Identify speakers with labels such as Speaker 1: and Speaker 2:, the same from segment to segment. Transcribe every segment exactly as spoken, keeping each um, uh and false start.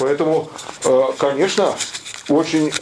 Speaker 1: Поэтому, конечно, очень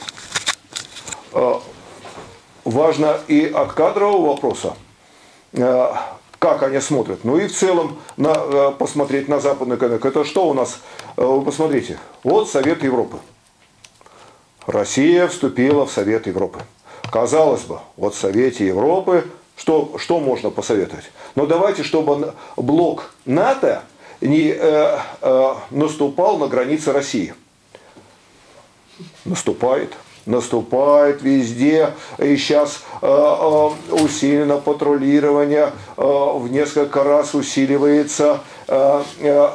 Speaker 1: важно и от кадрового вопроса, как они смотрят. Ну и в целом на, посмотреть на западную экономику. Это что у нас? Вы посмотрите. Вот Совет Европы. Россия вступила в Совет Европы. Казалось бы, вот в Совете Европы что, что можно посоветовать? Но давайте, чтобы блок НАТО не э, э, наступал на границы России. Наступает. Наступает везде, и сейчас э, э, усилено патрулирование, э, в несколько раз усиливается э, э,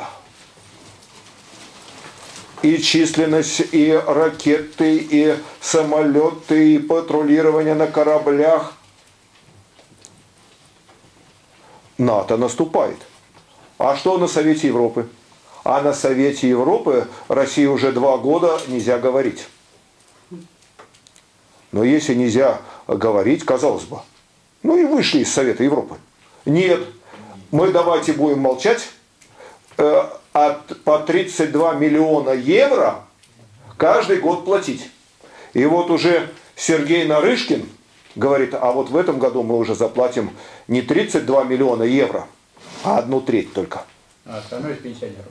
Speaker 1: и численность, и ракеты, и самолеты, и патрулирование на кораблях. НАТО наступает. А что на Совете Европы? А на Совете Европы России уже два года нельзя говорить. Но если нельзя говорить, казалось бы, ну и вышли из Совета Европы. Нет, мы давайте будем молчать, э, от, по тридцать два миллиона евро каждый год платить. И вот уже Сергей Нарышкин говорит, а вот в этом году мы уже заплатим не тридцать два миллиона евро, а одну треть только.
Speaker 2: А остальное пенсионеров.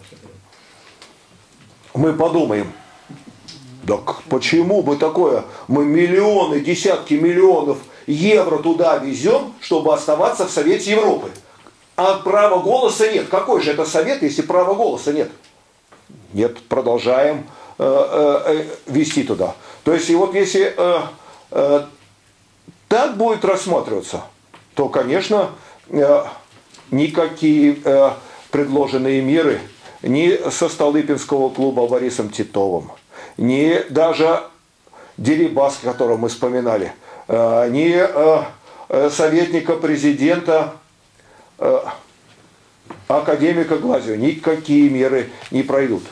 Speaker 1: Мы подумаем. Так почему бы такое? Мы миллионы, десятки миллионов евро туда везем, чтобы оставаться в Совете Европы. А права голоса нет. Какой же это совет, если права голоса нет? Нет, продолжаем э, э, вести туда. То есть, и вот если э, э, так будет рассматриваться, то, конечно, э, никакие э, предложенные меры ни со Столыпинского клуба Борисом Титовым, ни даже Дерибас, которого мы вспоминали, э, ни э, советника президента э, академика Глазьева, никакие меры не пройдут.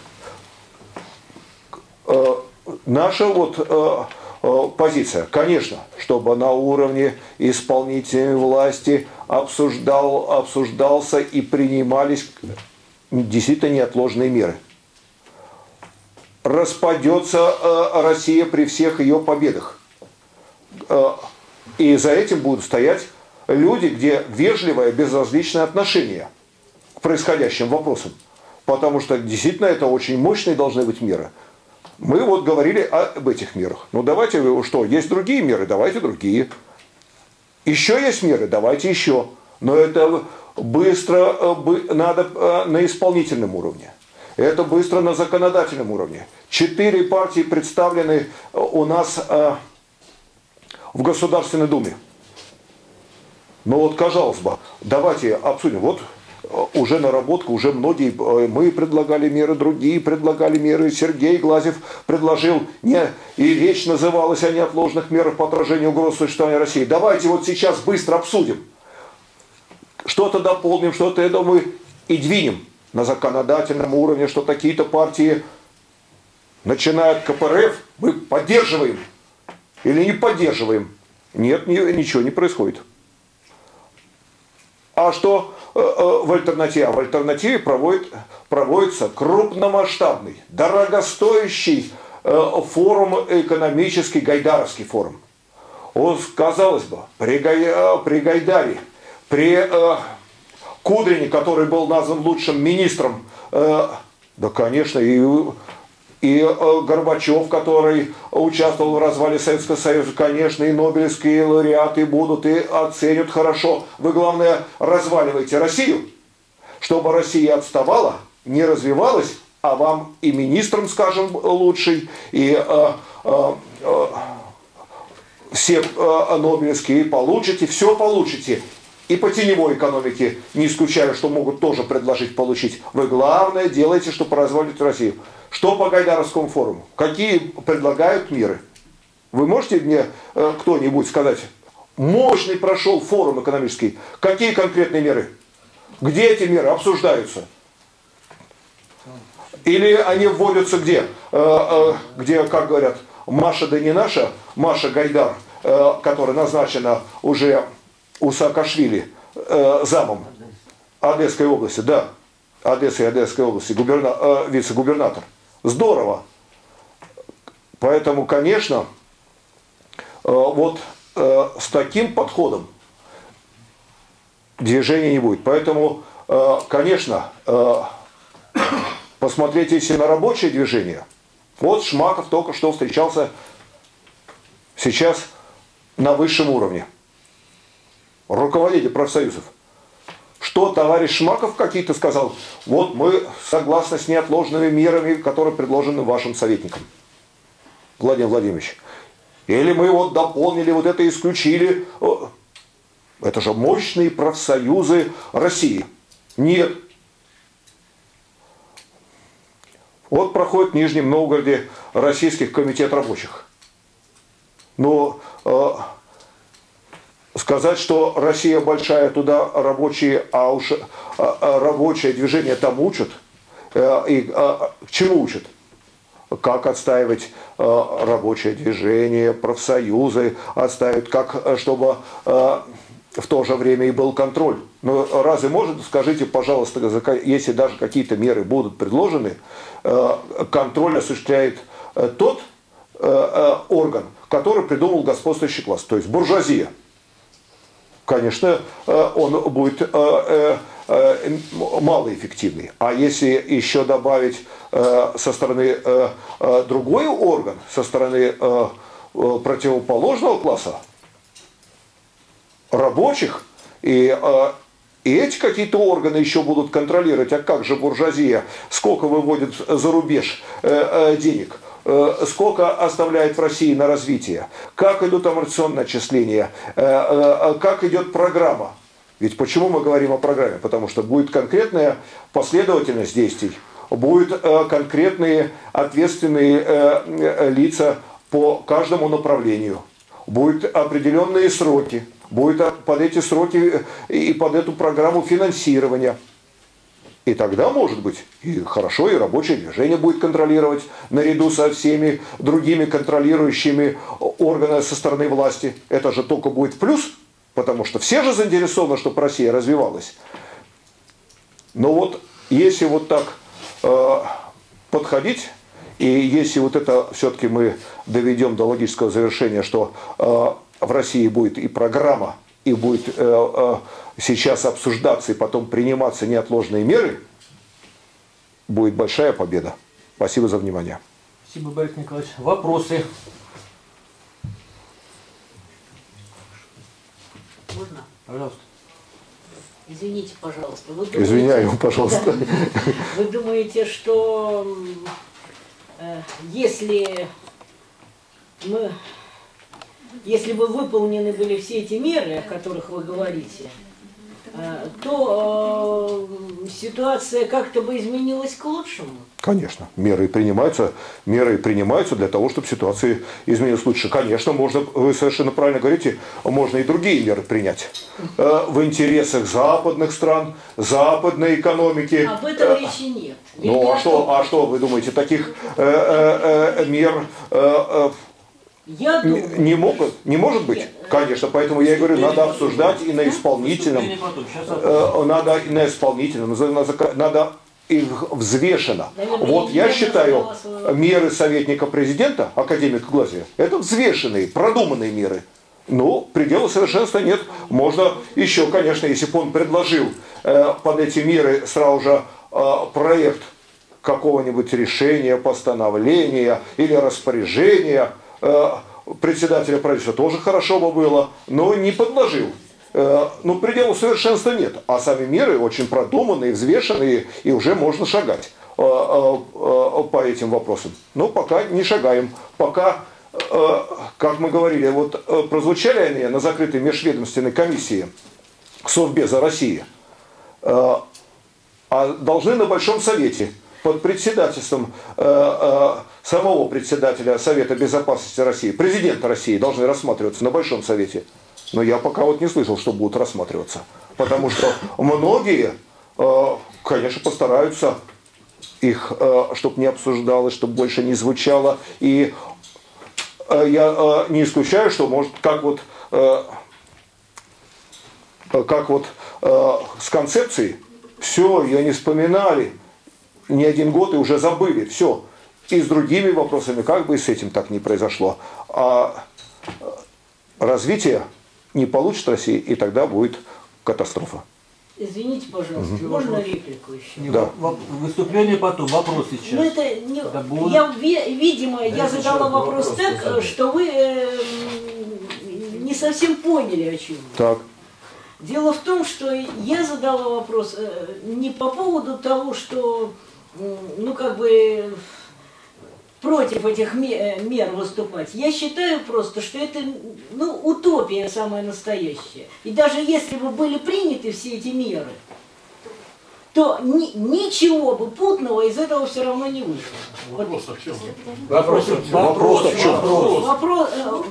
Speaker 1: Э, наша вот э, э, позиция, конечно, чтобы на уровне исполнительной власти обсуждал, обсуждался и принимались действительно неотложные меры. Распадется э, Россия при всех ее победах. Э, и за этим будут стоять люди, где вежливое, безразличное отношение к происходящим вопросам. Потому что действительно это очень мощные должны быть меры. Мы вот говорили об этих мерах. Ну давайте, что, есть другие меры, давайте другие. Еще есть меры, давайте еще. Но это быстро надо на исполнительном уровне. Это быстро на законодательном уровне. Четыре партии представлены у нас в Государственной Думе. Ну вот, казалось бы, давайте обсудим. Вот уже наработка, уже многие, мы предлагали меры, другие предлагали меры. Сергей Глазьев предложил, не, и речь называлась о неотложных мерах по отражению угроз существования России. Давайте вот сейчас быстро обсудим. Что-то дополним, что-то, я думаю, и двинем на законодательном уровне, что какие-то партии начинают ка пэ эр эф, мы поддерживаем или не поддерживаем. Нет, ничего не происходит. А что э, э, в альтернативе? А в альтернативе проводит, проводится крупномасштабный, дорогостоящий э, форум экономический, Гайдаровский форум. Он, казалось бы, при, Гай, при Гайдаре, при э, Кудрине, который был назван лучшим министром, э, да, конечно, и, и э, Горбачев, который участвовал в развале Советского Союза, конечно, и нобелевские лауреаты будут и оценят хорошо. Вы, главное, разваливайте Россию, чтобы Россия отставала, не развивалась, а вам и министром, скажем, лучший, и э, э, э, все э, нобелевские получите, все получите. И по теневой экономике, не исключая, что могут тоже предложить получить. Вы главное делаете, чтобы развалить Россию. Что по Гайдаровскому форуму? Какие предлагают меры? Вы можете мне э, кто-нибудь сказать? Мощный прошел форум экономический. Какие конкретные меры? Где эти меры обсуждаются? Или они вводятся где? Э, э, где, как говорят, Маша да не наша, Маша Гайдар, э, которая назначена уже у Саакашвили э, замом Одесской области, да, Одессы и Одесской области, губерна, э, вице-губернатор. Здорово. Поэтому, конечно, вот с таким подходом движения не будет. Поэтому, конечно, посмотреть если на рабочее движение. Вот Шмаков только что встречался сейчас на высшем уровне. Руководитель профсоюзов. Что товарищ Шмаков какие-то сказал? Вот мы согласны с неотложными мерами, которые предложены вашим советникам. Владимир Владимирович. Или мы вот дополнили, вот это исключили. Это же мощные профсоюзы России. Нет. Вот проходит в Нижнем Новгороде Российский комитет рабочих. Но э, сказать, что Россия большая, туда рабочие, а уж э, рабочее движение там учат, э, и э, к чему учат? Как отстаивать э, рабочее движение, профсоюзы, отстаивать, как, чтобы э, в то же время и был контроль. Но разве может, скажите, пожалуйста, если даже какие-то меры будут предложены, э, контроль осуществляет э, тот э, э, орган, который придумал господствующий класс, то есть буржуазия. Конечно, э, он будет э, э, э, малоэффективный. А если еще добавить э, со стороны э, э, другой орган, со стороны э, э, противоположного класса, рабочих, и, э, и эти какие-то органы еще будут контролировать, а как же буржуазия, сколько выводит за рубеж э, э, денег, э, сколько оставляет в России на развитие, как идут амортизационные отчисления, э, э, как идет программа. Ведь почему мы говорим о программе? Потому что будет конкретная последовательность действий, будут э, конкретные ответственные э, лица по каждому направлению, будут определенные сроки. Будет под эти сроки и под эту программу финансирования. И тогда, может быть, и хорошо, и рабочее движение будет контролировать наряду со всеми другими контролирующими органами со стороны власти. Это же только будет в плюс, потому что все же заинтересованы, чтобы Россия развивалась. Но вот если вот так э, подходить, и если вот это все-таки мы доведем до логического завершения, что э, в России будет и программа, и будет э, э, сейчас обсуждаться и потом приниматься неотложные меры, будет большая победа. Спасибо за внимание.
Speaker 3: Спасибо, Борис Николаевич. Вопросы?
Speaker 4: Можно?
Speaker 3: Пожалуйста.
Speaker 4: Извините, пожалуйста. Вы думаете,
Speaker 1: Извиняю, пожалуйста.
Speaker 4: Да, вы думаете, что э, если мы... Если бы выполнены были все эти меры, о которых вы говорите, то э, ситуация как-то бы изменилась к лучшему?
Speaker 1: Конечно, меры принимаются, меры принимаются для того, чтобы ситуация изменилась лучше. Конечно, можно, вы совершенно правильно говорите, можно и другие меры принять. Э, в интересах западных стран, западной экономики.
Speaker 4: Об этом речи нет.
Speaker 1: Ну а что, а что вы думаете, таких э, э, э, мер... Э, э,
Speaker 4: Я думаю,
Speaker 1: не могут, не может быть, конечно, поэтому я и говорю, надо обсуждать и на исполнительном, э, надо и на исполнительном, надо их взвешенно. Вот я считаю, меры советника президента, академика Глазьева, это взвешенные, продуманные меры. Ну, предела совершенства нет. Можно еще, конечно, если бы он предложил э, под эти меры сразу же э, проект какого-нибудь решения, постановления или распоряжения, председателя правительства, тоже хорошо бы было, но не подложил. Ну, предела совершенства нет. А сами меры очень продуманные, взвешенные, и уже можно шагать по этим вопросам. Но пока не шагаем. Пока, как мы говорили, вот прозвучали они на закрытой межведомственной комиссии Совбеза России, а должны на Большом Совете под председательством э, э, самого председателя Совета Безопасности России, президента России, должны рассматриваться на Большом Совете. Но я пока вот не слышал, что будут рассматриваться. Потому что многие, э, конечно, постараются их, э, чтобы не обсуждалось, чтобы больше не звучало. И э, я э, не исключаю, что может, как вот, э, как вот э, с концепцией, все, ее не вспоминали, не один год и уже забыли, все. и с другими вопросами, как бы и с этим так не произошло. А развитие не получит Россия, и тогда будет катастрофа.
Speaker 4: Извините, пожалуйста, угу. можно реплику еще?
Speaker 1: Да.
Speaker 3: Выступление потом, вопрос сейчас.
Speaker 4: Ну, это не, я, видимо, да, я задала вопрос, вопрос так, задать. Что вы э, не совсем поняли, о чем.
Speaker 1: Так.
Speaker 4: Дело в том, что я задала вопрос э, не по поводу того, что, э, ну, как бы, против этих мер выступать. Я считаю просто, что это, ну, утопия самая настоящая. И даже если бы были приняты все эти меры, то ни, ничего бы путного из этого все равно не вышло.
Speaker 2: Вопрос
Speaker 4: вот.
Speaker 2: в чем?
Speaker 1: Вопрос, вопрос, вопрос в чем?
Speaker 4: Вопрос. Вопрос э,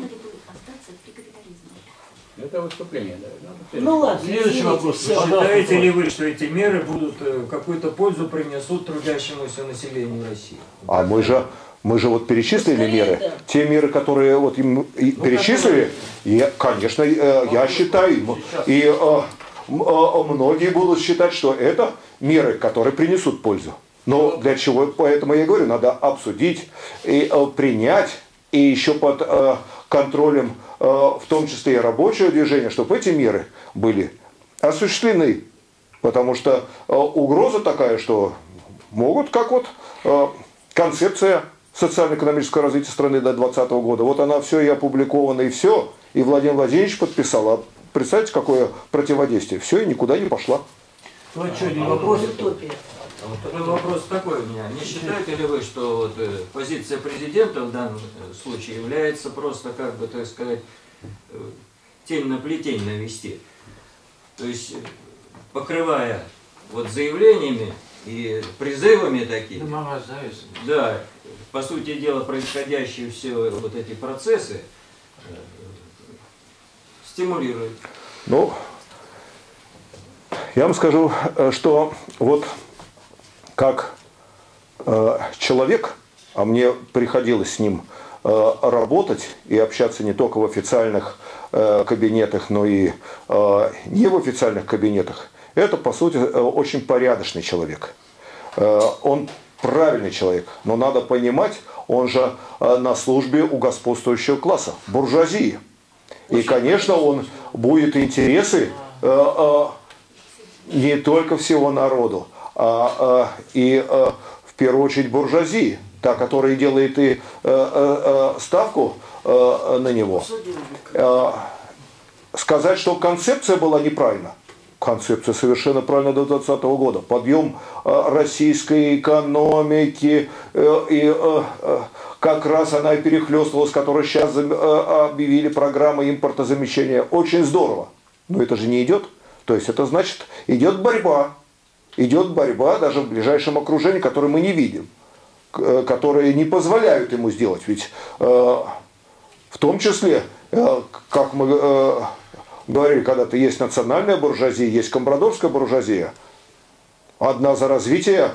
Speaker 2: Это выступление, да.
Speaker 4: Ну ладно.
Speaker 3: Следующий вопрос.
Speaker 5: Считаете ли вы, что эти меры будут какую-то пользу принесут трудящемуся населению России?
Speaker 1: А мы же, мы же вот перечислили Скорее, меры. Да. Те меры, которые вот им ну, перечислили, я, конечно, я считаю, и а, а, многие будут считать, что это меры, которые принесут пользу. Но для чего? Поэтому я говорю, надо обсудить и а, принять, и еще под а, контролем, в том числе и рабочего движения, чтобы эти меры были осуществлены. Потому что угроза такая, что могут, как вот концепция социально-экономического развития страны до двадцатого года, вот она все и опубликована, и все, и Владимир Владимирович подписал. А представьте, какое противодействие. Все, и никуда не пошла.
Speaker 3: Ну, что, один вопрос?
Speaker 5: Вот такой вопрос такой у меня. Не считаете ли вы, что вот, э, позиция президента в данном случае является просто, как бы, так сказать, э, тень на плетень навести? То есть, покрывая вот заявлениями и призывами такими, да, по сути дела, происходящие все вот эти процессы э, стимулируют.
Speaker 1: Ну, я вам скажу, что вот как э, человек, а мне приходилось с ним э, работать и общаться не только в официальных э, кабинетах, но и э, не в официальных кабинетах, это, по сути, э, очень порядочный человек. Э, он правильный человек, но надо понимать, он же э, на службе у господствующего класса, буржуазии. И, конечно, он будет интересы э, э, не только всего народу, А, а, и а, в первую очередь буржуазии, та, которая делает и а, а, а, ставку а, на него. А, сказать, что концепция была неправильна. Концепция совершенно правильна до двадцатого года. Подъем а, российской экономики, а, и а, а, как раз она и перехлестывалась, которую сейчас а, объявили программы импортозамещения. Очень здорово. Но это же не идет. То есть это значит, идет борьба. Идет борьба даже в ближайшем окружении, которое мы не видим, которые не позволяют ему сделать. Ведь э, в том числе, э, как мы э, говорили когда-то, есть национальная буржуазия, есть компрадорская буржуазия. Одна за развитие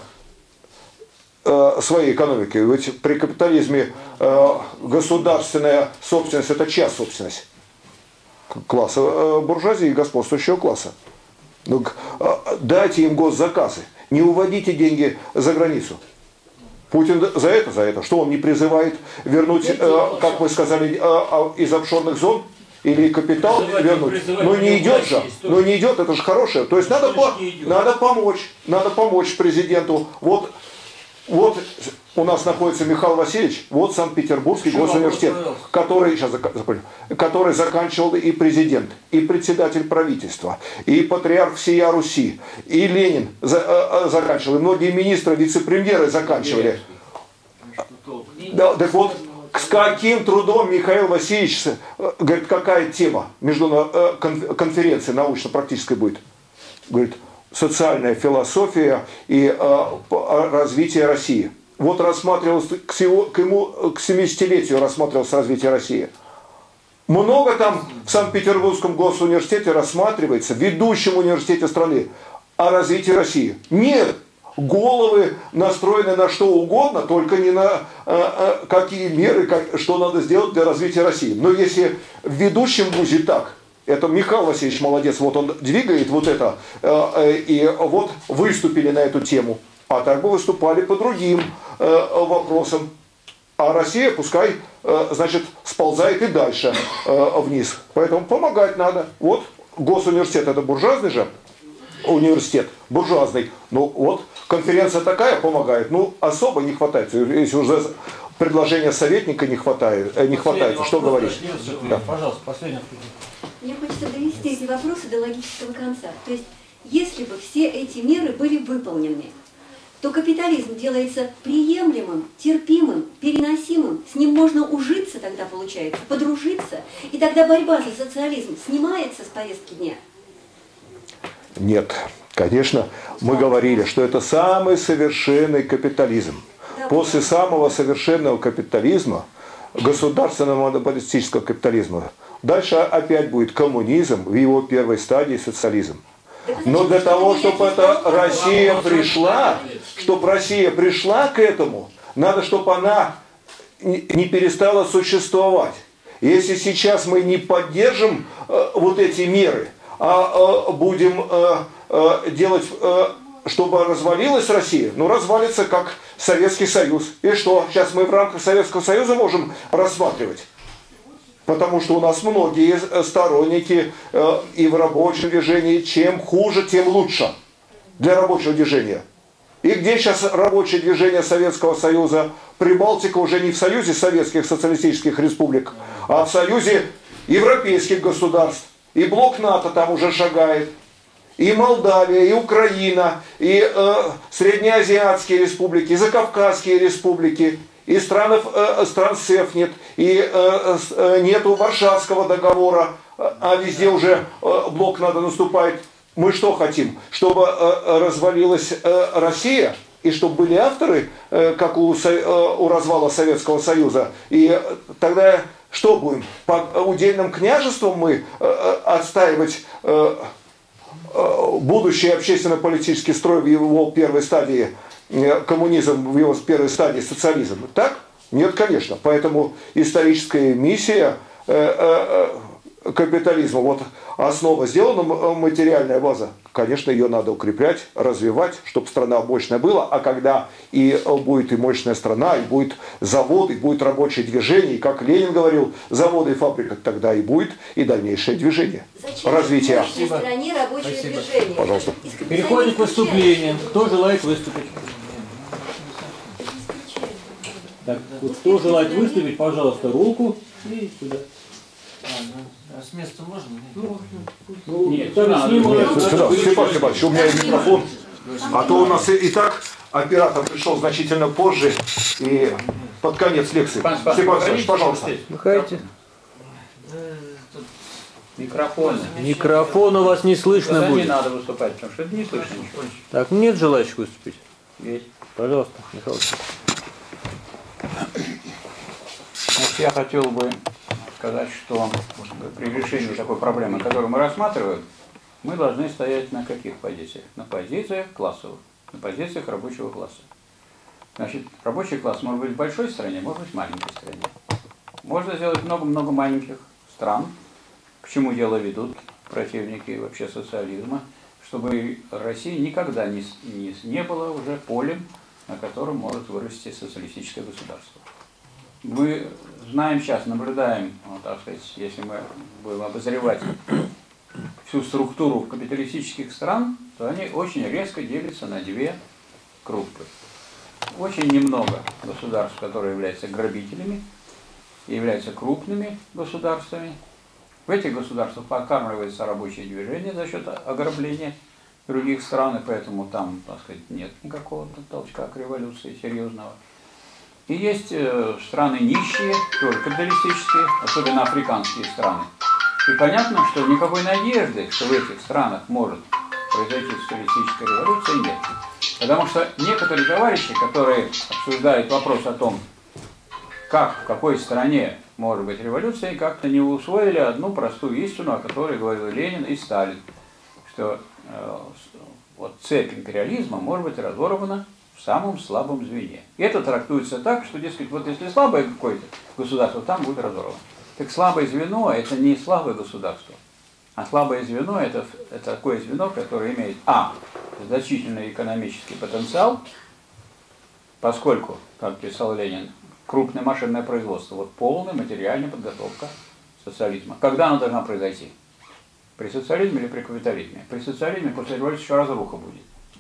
Speaker 1: э, своей экономики. Ведь при капитализме э, государственная собственность – это чья собственность? Класса э, буржуазии, господствующего класса. Ну, дайте им госзаказы, не уводите деньги за границу. Путин за это, за это. Что он не призывает вернуть, э, как вы сказали, э, э, из офшорных зон или капитал призывать, вернуть? Призывать, ну не идет же, ну не идет, это же хорошее. То есть надо, по, надо помочь, надо помочь президенту. Вот, вот у нас находится Михаил Васильевич, вот Санкт-Петербургский госуниверситет, который, сейчас закончу, который заканчивал и президент, и председатель правительства, и патриарх всея Руси, и Ленин за, э, заканчивал, и многие министры, вице-премьеры заканчивали. Да, так вот, с каким трудом Михаил Васильевич, говорит, какая тема международной конференции научно-практической будет? Говорит, социальная философия и э, развитие России. Вот рассматривалось, к, всего, к, ему, к семидесятилетию рассматривалось развитие России. Много там в Санкт-Петербургском госуниверситете рассматривается, в ведущем университете страны, о развитии России. Нет, головы настроены на что угодно, только не на э, э, какие меры, как, что надо сделать для развития России. Но если в ведущем вузе так, это Михаил Васильевич молодец, вот он двигает вот это, э, э, и вот выступили на эту тему. А так бы выступали по другим э, вопросам. А Россия пускай, э, значит, сползает и дальше э, вниз. Поэтому помогать надо. Вот госуниверситет это буржуазный же университет, буржуазный. Ну вот конференция такая помогает. Ну особо не хватает. Если уже предложения советника не хватает, э, не хватает, что говорить?
Speaker 3: Да. Пожалуйста, последний.
Speaker 6: Мне хочется довести эти вопросы до логического конца. То есть, если бы все эти меры были выполнены, то капитализм делается приемлемым, терпимым, переносимым. С ним можно ужиться тогда, получается, подружиться. И тогда борьба за социализм снимается с повестки дня.
Speaker 1: Нет, конечно, мы говорили, что это самый совершенный капитализм.
Speaker 6: Да,
Speaker 1: После самого совершенного капитализма, государственного монополистического капитализма, дальше опять будет коммунизм, в его первой стадии социализм. Но для того, чтобы эта Россия пришла, чтобы Россия пришла к этому, надо, чтобы она не перестала существовать. Если сейчас мы не поддержим э, вот эти меры, а э, будем э, э, делать, э, чтобы развалилась Россия, ну развалится как Советский Союз. И что, сейчас мы в рамках Советского Союза можем рассматривать? Потому что у нас многие сторонники э, и в рабочем движении, чем хуже, тем лучше для рабочего движения. И где сейчас рабочее движение Советского Союза? Прибалтика уже не в Союзе Советских Социалистических Республик, а в Союзе европейских государств. И блок НАТО там уже шагает. И Молдавия, и Украина, и э, Среднеазиатские республики, и Закавказские республики. И стран, э, стран СЭФ нет, и э, э, нету Варшавского договора, а везде уже э, блок НАТО наступает. Мы что хотим? Чтобы э, развалилась э, Россия, и чтобы были авторы, э, как у, э, у развала Советского Союза. И тогда что будем? По удельным княжествам мы э, отстаивать э, э, будущий общественно-политический строй в его первой стадии, коммунизм в его первой стадии, социализм. Так? Нет, конечно. Поэтому историческая миссия э, э, капитализма, вот основа сделана, материальная база, конечно, ее надо укреплять, развивать, чтобы страна мощная была, а когда и будет и мощная страна, и будет завод, и будет рабочее движение, и, как Ленин говорил, заводы и фабрика, тогда и будет и дальнейшее движение,
Speaker 6: Зачем
Speaker 1: развитие.
Speaker 6: в мощной стране рабочее
Speaker 3: Спасибо.
Speaker 6: движение?
Speaker 1: Пожалуйста.
Speaker 3: Переходим к выступлениям. Кто желает выступить? Так, вот кто желает выступить, пожалуйста, руку и сюда.
Speaker 5: А, ну, а с места можно?
Speaker 3: Ну,
Speaker 2: Нет,
Speaker 3: там
Speaker 2: надо.
Speaker 3: снимают.
Speaker 1: Нет, сюда, Степан Степанович, у меня микрофон. А то у нас и, и так оператор пришел значительно позже и под конец лекции.
Speaker 2: Степан Степанович,
Speaker 1: Степан Степанович, пожалуйста.
Speaker 3: Махайте.
Speaker 2: Микрофон.
Speaker 3: Микрофон у вас не слышно
Speaker 2: Тогда не
Speaker 3: будет.
Speaker 2: надо выступать, потому что это не слышно ничего.
Speaker 3: Так, нет желающих выступить?
Speaker 2: Есть.
Speaker 3: Пожалуйста, Михаил.
Speaker 2: Значит, я хотел бы сказать, что при решении такой проблемы, которую мы рассматриваем, мы должны стоять на каких позициях? На позициях классовых, на позициях рабочего класса. Значит, рабочий класс может быть в большой стране, может быть в маленькой стране. Можно сделать много-много маленьких стран, к чему дело ведут противники вообще социализма, чтобы Россия никогда не, не, не была уже полем, на котором может вырасти социалистическое государство. Мы знаем сейчас, наблюдаем, ну, так сказать, если мы будем обозревать всю структуру капиталистических стран, то они очень резко делятся на две группы. Очень немного государств, которые являются грабителями и являются крупными государствами. В этих государствах подкармливается рабочее движение за счет ограбления других стран, и поэтому там, так сказать, нет никакого толчка к революции серьезного. И есть э, страны нищие, тоже капиталистические, особенно африканские страны. И понятно, что никакой надежды, что в этих странах может произойти социалистическая революция, нет. Потому что некоторые товарищи, которые обсуждают вопрос о том, как, в какой стране может быть революция, как-то не усвоили одну простую истину, о которой говорил Ленин и Сталин, что э, вот цепь империализма может быть разорвана в самом слабом звене. И это трактуется так, что, дескать, вот если слабое какое-то государство, там будет разорвано. Так слабое звено – это не слабое государство, а слабое звено – это, это такое звено, которое имеет а. значительный экономический потенциал, поскольку, как писал Ленин, крупное машинное производство, вот полная материальная подготовка социализма. Когда она должна произойти? При социализме или при капитализме? При социализме после революции еще разруха будет.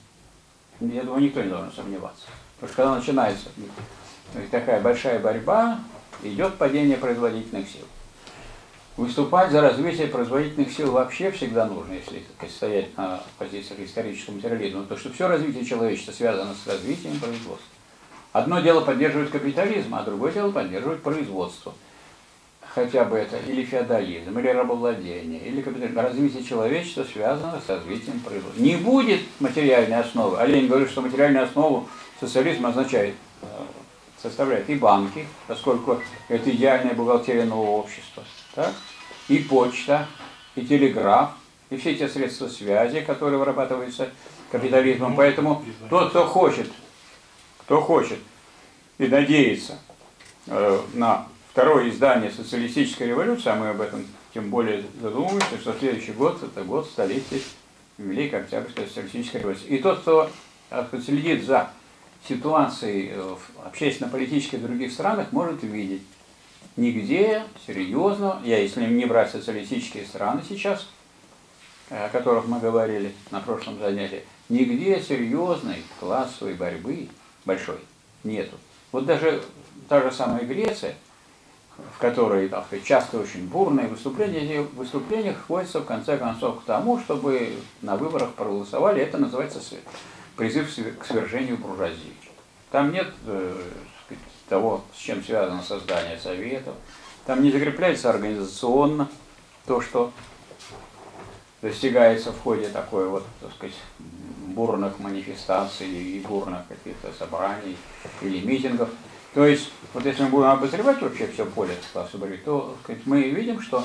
Speaker 2: Я думаю, никто не должен сомневаться. Потому что когда начинается такая большая борьба, идет падение производительных сил. Выступать за развитие производительных сил вообще всегда нужно, если так, стоять на позициях исторического материализма, потому что все развитие человечества связано с развитием производства. Одно дело поддерживать капитализм, а другое дело поддерживать производство. Хотя бы это или феодализм, или рабовладение, или капитализм. Развитие человечества связано с развитием производства. Не будет материальной основы. А Ленин говорит, что материальную основу социализма означает, составляет и банки, поскольку это идеальная бухгалтерия нового общества. Так? И почта, и телеграф, и все эти средства связи, которые вырабатываются капитализмом. Поэтому тот, кто хочет, кто хочет и надеется э, на второе издание социалистической революции, а мы об этом тем более задумываемся, что следующий год – это год столетия Великой Октябрьской социалистической революции. И тот, кто следит за ситуацией в общественно-политических других странах, может видеть, нигде серьезно, я если не брать социалистические страны сейчас, о которых мы говорили на прошлом занятии, нигде серьезной классовой борьбы большой нету. Вот даже та же самая Греция, в которой так сказать, часто очень бурные выступления, эти выступления сводятся в конце концов к тому, чтобы на выборах проголосовали, это называется призыв к свержению буржуазии. Там нет э, того, с чем связано создание советов. Там не закрепляется организационно то, что достигается в ходе такой вот, так сказать, бурных манифестаций и бурных каких-то собраний или митингов. То есть, вот если мы будем обозревать вообще все поле классовой борьбы, то, так сказать, мы видим, что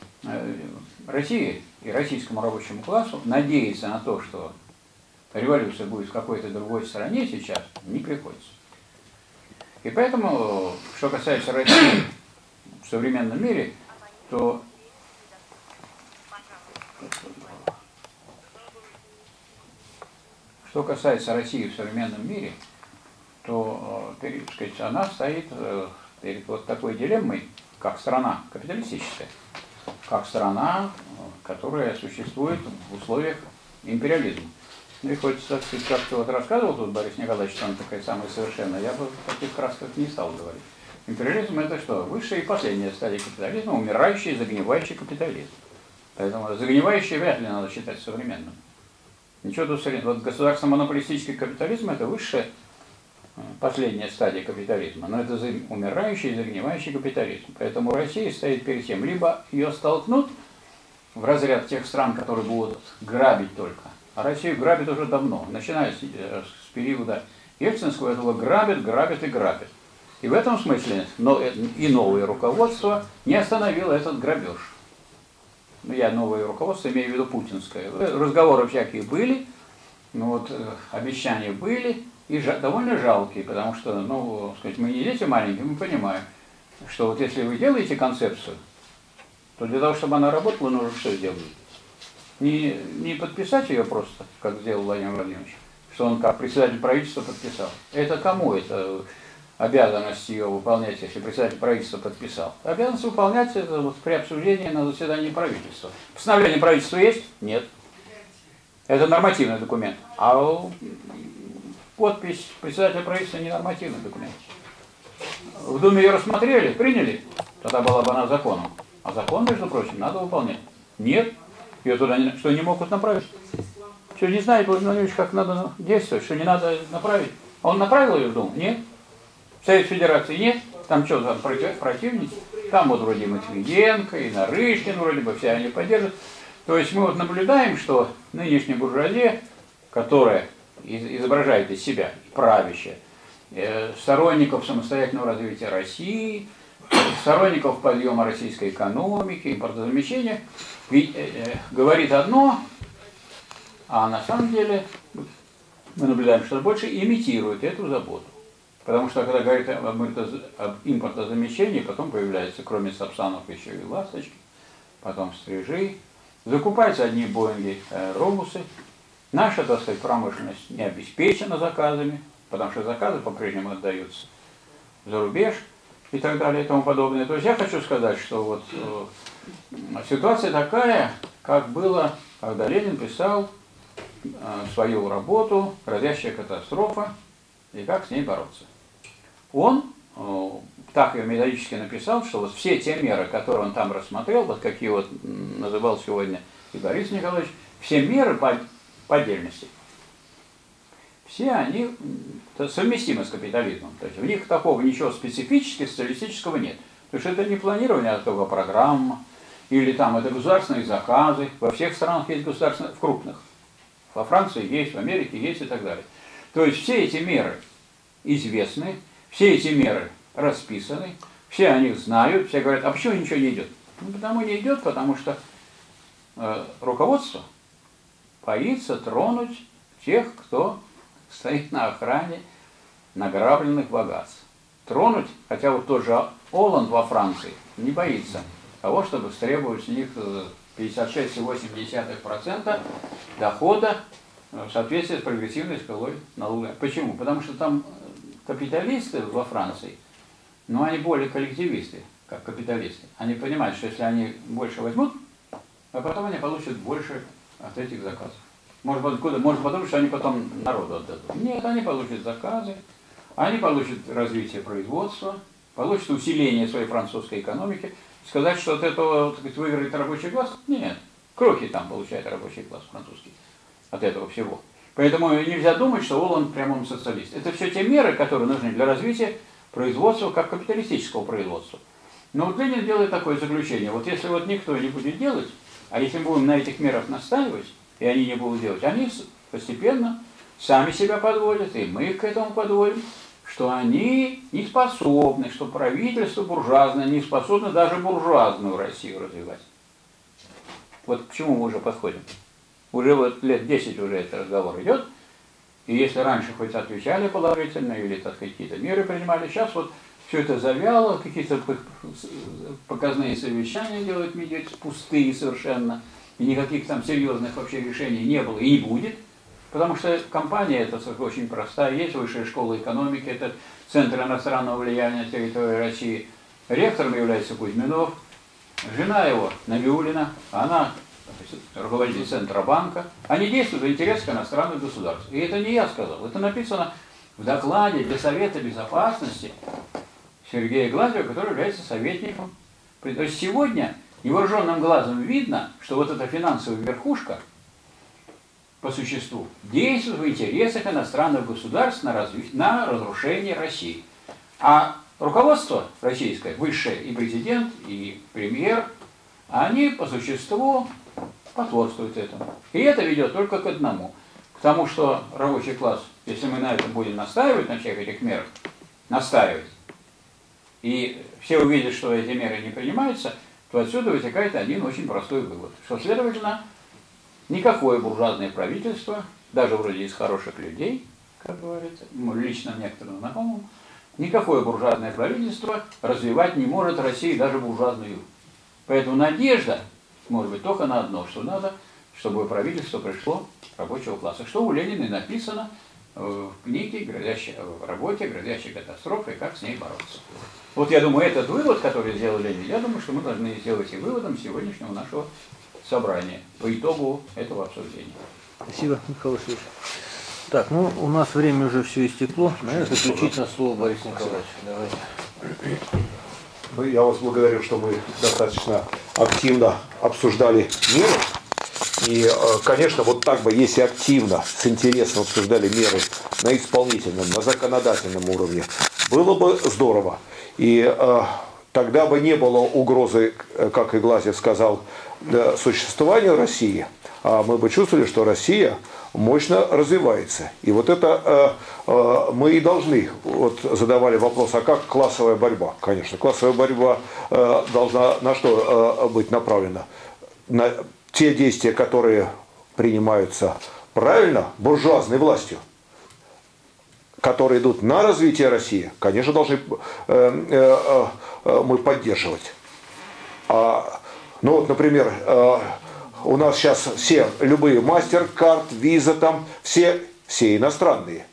Speaker 2: Россия и российскому рабочему классу надеяться на то, что революция будет в какой-то другой стране сейчас, не приходится. И поэтому, что касается России в современном мире, то что касается России в современном мире, то перед, так сказать, она стоит перед вот такой дилеммой, как страна капиталистическая, как страна, которая существует в условиях империализма. Ну и хоть, так сказать, как-то вот рассказывал тут Борис Николаевич, что она такая самая совершенная, я бы в таких красках не стал говорить. Империализм это что? Высшая и последняя стадия капитализма, умирающий и загнивающий капитализм. Поэтому загнивающий вряд ли надо считать современным. Ничего тут современного. Вот государственно-монополистический капитализм это высшая, последняя стадия капитализма, но это умирающий и загнивающий капитализм. Поэтому Россия стоит перед тем, либо ее столкнут в разряд тех стран, которые будут грабить только. А Россию грабит уже давно, начиная с, с периода Ельцинского, этого грабит, грабит и грабит. И в этом смысле но, и новое руководство не остановило этот грабеж. Ну, я новое руководство имею в виду путинское. Разговоры всякие были, ну, вот, обещания были, и жа довольно жалкие, потому что, ну, сказать, мы не дети маленькие, мы понимаем, что вот если вы делаете концепцию, то для того, чтобы она работала, нужно что сделать? Не, не подписать ее просто, как сделал Владимир Владимирович, что он как председатель правительства подписал. Это кому это обязанность ее выполнять, если председатель правительства подписал? Обязанность выполнять это вот при обсуждении на заседании правительства. Постановление правительства есть? Нет. Это нормативный документ. А подпись председателя правительства не нормативный документ. В Думе ее рассмотрели, приняли, тогда была бы она законом. А закон, между прочим, надо выполнять. Нет. Ее туда не, что не могут направить? Что, не знает Владимир Владимирович, как надо действовать, что не надо направить? А он направил ее в Думу? Нет. В Совет Федерации нет. Там что, там против, противники? Там вот вроде Матвиенко и Нарышкин, вроде бы все они поддерживают. То есть мы вот наблюдаем, что нынешняя буржуазия, которая изображает из себя правящая, сторонников самостоятельного развития России, сторонников подъема российской экономики, импортозамещения, говорит одно, а на самом деле мы наблюдаем, что больше имитирует эту заботу. Потому что когда говорит об импортозамещении, потом появляются, кроме Сапсанов, еще и ласточки, потом стрижи, закупаются одни Боинги, робусы. Наша, так сказать, промышленность не обеспечена заказами, потому что заказы по-прежнему отдаются за рубеж и так далее и тому подобное. То есть я хочу сказать, что вот э, ситуация такая, как было, когда Ленин писал э, свою работу «Грозящая катастрофа» и как с ней бороться. Он э, так ее методически написал, что вот все те меры, которые он там рассмотрел, вот какие вот называл сегодня и Борис Николаевич, все меры по, по отдельности, все они совместимы с капитализмом. То есть в них такого ничего специфического, социалистического нет. То есть это не планирование, а только программа, или там это государственные заказы. Во всех странах есть государственные, в крупных. Во Франции есть, в Америке есть и так далее. То есть все эти меры известны, все эти меры расписаны, все о них знают, все говорят, а почему ничего не идет? Ну, потому не идет, потому что э, руководство боится тронуть тех, кто стоит на охране награбленных богатств. Тронуть, хотя вот тот же Оланд во Франции не боится того, чтобы требовать с них пятьдесят шесть целых восемь десятых процента дохода в соответствии с прогрессивной шкалой налога. Почему? Потому что там капиталисты во Франции, но они более коллективисты, как капиталисты. Они понимают, что если они больше возьмут, а потом они получат больше от этих заказов. Может, откуда? Может подумать, что они потом народу отдадут. Нет, они получат заказы, они получат развитие производства, получат усиление своей французской экономики. Сказать, что от этого, так сказать, выиграет рабочий класс? Нет. Крохи там получает рабочий класс французский от этого всего. Поэтому нельзя думать, что Оланд прямой социалист. Это все те меры, которые нужны для развития производства, как капиталистического производства. Но вот Ленин делает такое заключение. Вот если вот никто не будет делать, а если мы будем на этих мерах настаивать, и они не будут делать, они постепенно сами себя подводят, и мы их к этому подводим, что они не способны, что правительство буржуазное не способно даже буржуазную Россию развивать. Вот к чему мы уже подходим. Уже вот лет десять уже этот разговор идет, и если раньше хоть отвечали положительно, или так какие-то меры принимали, сейчас вот все это завяло, какие-то показные совещания делают медиации, пустые совершенно, и никаких там серьезных вообще решений не было и не будет, потому что компания эта очень простая, есть высшая школа экономики, это Центр иностранного влияния на территории России, ректором является Кузьминов, жена его Набиуллина, она руководитель Центробанка, они действуют в интересах иностранных государств. И это не я сказал, это написано в докладе для Совета Безопасности Сергея Глазьева, который является советником. То есть сегодня невооруженным глазом видно, что вот эта финансовая верхушка по существу действует в интересах иностранных государств на, разви... на разрушение России. А руководство российское, высшее, и президент, и премьер, они по существу потворствуют этому. И это ведет только к одному. К тому, что рабочий класс, если мы на этом будем настаивать, на всех этих мерах, настаивать, и все увидят, что эти меры не принимаются, то отсюда вытекает один очень простой вывод, что, следовательно, никакое буржуазное правительство, даже вроде из хороших людей, как говорится, лично некоторым знакомым, никакое буржуазное правительство развивать не может России даже буржуазную. Поэтому надежда может быть только на одно, что надо, чтобы правительство пришло рабочего класса. Что у Ленина написано в книге, грозящей, в работе «Грозящая катастрофа» и как с ней бороться. Вот я думаю, этот вывод, который сделал Ленин, я думаю, что мы должны сделать и выводом сегодняшнего нашего собрания по итогу этого обсуждения.
Speaker 3: Спасибо, Михаил Васильевич. Так, ну у нас время уже все истекло. Наверное, заключительное слово Борис Николаевич. Давайте.
Speaker 1: Ну, я вас благодарю, что мы достаточно активно обсуждали меры. И, конечно, вот так бы, если активно, с интересом обсуждали меры на исполнительном, на законодательном уровне, было бы здорово. И э, тогда бы не было угрозы, как и Глазьев сказал, существованию России, а мы бы чувствовали, что Россия мощно развивается. И вот это э, э, мы и должны, вот задавали вопрос, а как классовая борьба? Конечно, классовая борьба э, должна на что э, быть направлена? На те действия, которые принимаются правильно, буржуазной властью, которые идут на развитие России, конечно, должны э, э, э, мы поддерживать. А, ну вот, например, э, у нас сейчас все, любые MasterCard, Visa, там, все, все иностранные.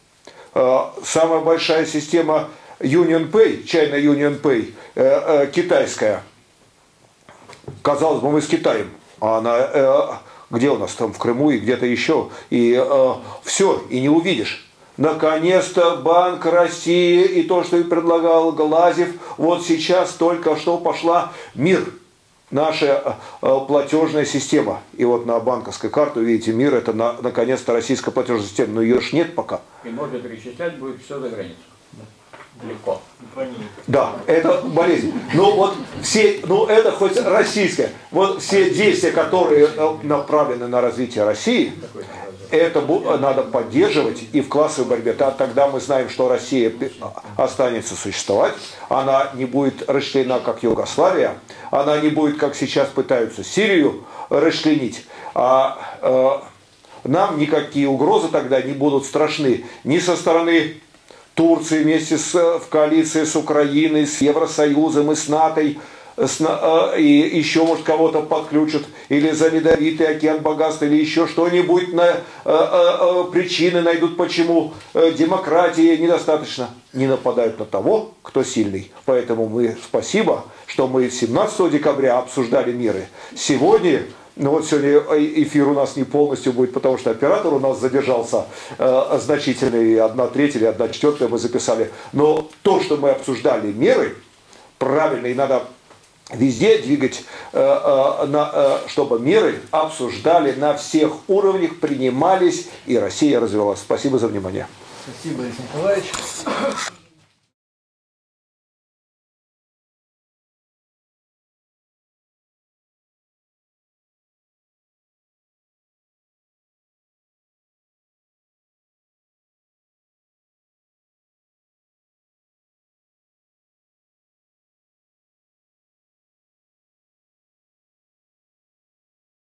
Speaker 1: Самая большая система Union Pay, China Union Pay, китайская. Казалось бы, мы с Китаем, а она где у нас там, в Крыму и где-то еще, и все, и не увидишь. Наконец-то Банк России и то, что и предлагал Глазьев, вот сейчас только что пошла МИР, наша платежная система. И вот на банковской карте, видите, МИР, это на, наконец-то российская платежная система, но ее ж нет пока.
Speaker 2: И может перечислять будет все за границу. Легко.
Speaker 1: Да, это болезнь. Ну вот все, ну это хоть российская, вот все действия, которые направлены на развитие России, это надо поддерживать и в классовой борьбе. Тогда мы знаем, что Россия останется существовать, она не будет расчлена, как Югославия, она не будет, как сейчас пытаются Сирию расчленить, а э, нам никакие угрозы тогда не будут страшны ни со стороны Турции вместе с, в коалиции с Украиной, с Евросоюзом и с НАТО, с, и еще, может, кого-то подключат, или за Ледовитый океан богатства, или еще что-нибудь, на, э, э, причины найдут, почему э, демократии недостаточно. Не нападают на того, кто сильный. Поэтому мы спасибо, что мы семнадцатого декабря обсуждали меры. Сегодня... Ну вот сегодня эфир у нас не полностью будет, потому что оператор у нас задержался э, значительный, одна треть или одна четвертая мы записали. Но то, что мы обсуждали меры, правильно, и надо везде двигать, э, э, на, э, чтобы меры обсуждали на всех уровнях, принимались, и Россия развивалась. Спасибо за внимание.
Speaker 3: Спасибо, Борис Николаевич.